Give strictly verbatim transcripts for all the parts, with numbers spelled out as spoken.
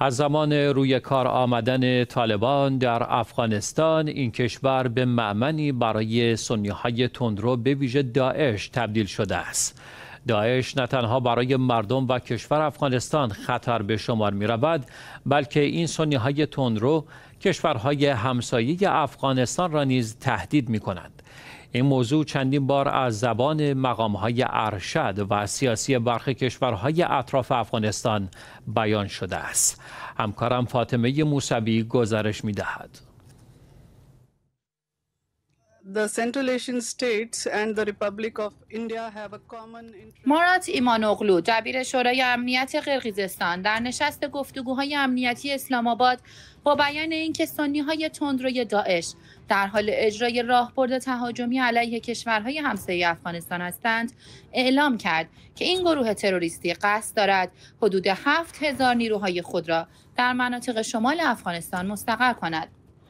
از زمان روی کار آمدن طالبان در افغانستان این کشور به مأمنی برای سنی‌های تندرو به ویژه داعش تبدیل شده است. داعش نه تنها برای مردم و کشور افغانستان خطر به شمار می رود، بلکه این سنی‌های تندرو کشورهای همسایه افغانستان را نیز تهدید می کنند. این موضوع چندین بار از زبان مقام‌های ارشد و سیاسی برخی کشورهای اطراف افغانستان بیان شده است. همکارم فاطمه موسوی گزارش می‌دهد. مارات ایمانوغلو، دبیر شورای امنیت قرقیزستان، در نشست گفتگوهای امنیتی اسلام آباد با بیان اینکه سنی‌های تندروی داعش در حال اجرای راهبرد تهاجمی علیه کشورهای همسایه افغانستان هستند، اعلام کرد که این گروه تروریستی قصد دارد حدود هفت هزار نیروهای خود را در مناطق شمال افغانستان مستقر کند.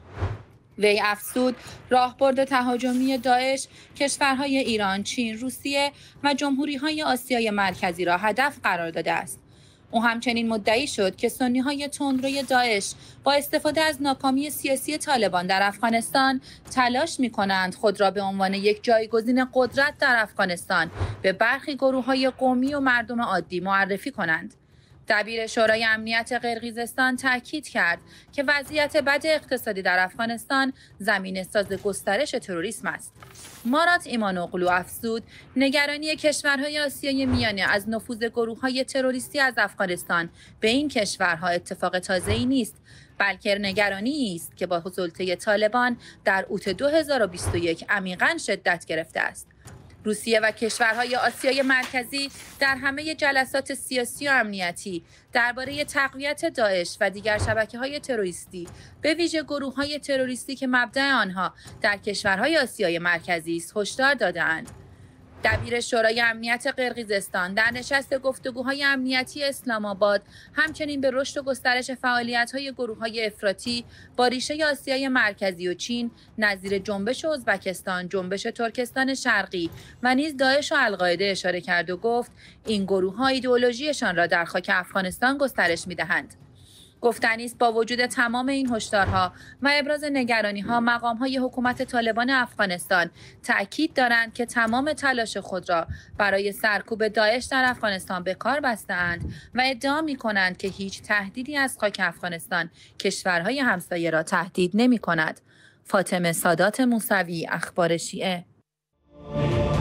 وی افزود راهبرد تهاجمی داعش کشورهای ایران، چین، روسیه و جمهوری‌های آسیای مرکزی را هدف قرار داده است. او همچنین مدعی شد که سنی‌های تندروی داعش با استفاده از ناکامی سیاسی طالبان در افغانستان تلاش می‌کنند خود را به عنوان یک جایگزین قدرت در افغانستان به برخی گروه‌های قومی و مردم عادی معرفی کنند. دبیر شورای امنیت قرقیزستان تاکید کرد که وضعیت بد اقتصادی در افغانستان زمینه‌ساز گسترش تروریسم است. مارات ایمانوغلو افزود نگرانی کشورهای آسیای میانه از نفوذ گروه‌های تروریستی از افغانستان به این کشورها اتفاق تازه‌ای نیست، بلکه نگرانی است که با سلطه طالبان در اوت دو هزار و بیست و یک عمیقاً شدت گرفته است. روسیه و کشورهای آسیای مرکزی در همه جلسات سیاسی و امنیتی درباره تقویت داعش و دیگر شبکه‌های تروریستی، به ویژه گروه‌های تروریستی که مبدأ آنها در کشورهای آسیای مرکزی است، هشدار داده‌اند. دبیر شورای امنیت قرقیزستان در نشست گفتگوهای امنیتی اسلام آباد همچنین به رشد و گسترش فعالیت‌های گروه‌های افراطی با ریشه آسیای مرکزی و چین نظیر جنبش ازبکستان، جنبش ترکستان شرقی و نیز داعش و القاعده اشاره کرد و گفت این گروه‌ها ایدئولوژیشان را در خاک افغانستان گسترش می‌دهند. گفتنی است با وجود تمام این هشدارها و ابراز نگرانی‌ها، مقام‌های حکومت طالبان افغانستان تأکید دارند که تمام تلاش خود را برای سرکوب داعش در افغانستان به کار بسته‌اند و ادعا می‌کنند که هیچ تهدیدی از خاک افغانستان کشورهای همسایه را تهدید نمی‌کند. فاطمه سادات موسوی، اخبار شیعه.